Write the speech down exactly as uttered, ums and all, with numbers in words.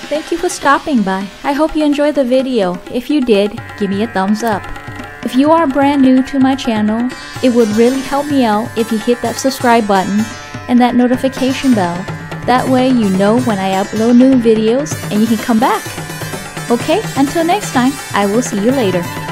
Thank you for stopping by. I hope you enjoyed the video. If you did, give me a thumbs up. If you are brand new to my channel, it would really help me out if you hit that subscribe button and that notification bell. That way you know when I upload new videos and you can come back. Okay, until next time, I will see you later.